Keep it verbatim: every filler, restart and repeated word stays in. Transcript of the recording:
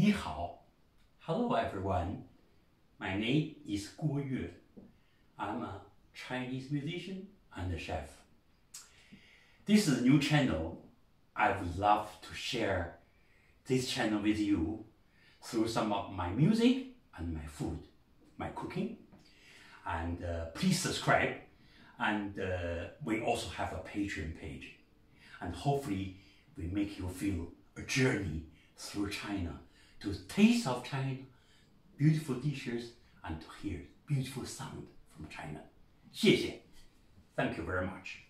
Ni hao. Hello everyone. My name is Guo Yue. I'm a Chinese musician and a chef. This is a new channel. I would love to share this channel with you through some of my music and my food, my cooking. And uh, please subscribe. And uh, we also have a Patreon page. And hopefully we make you feel a journey through China, to taste of China, beautiful dishes, and to hear beautiful sound from China. 谢谢. Thank you very much.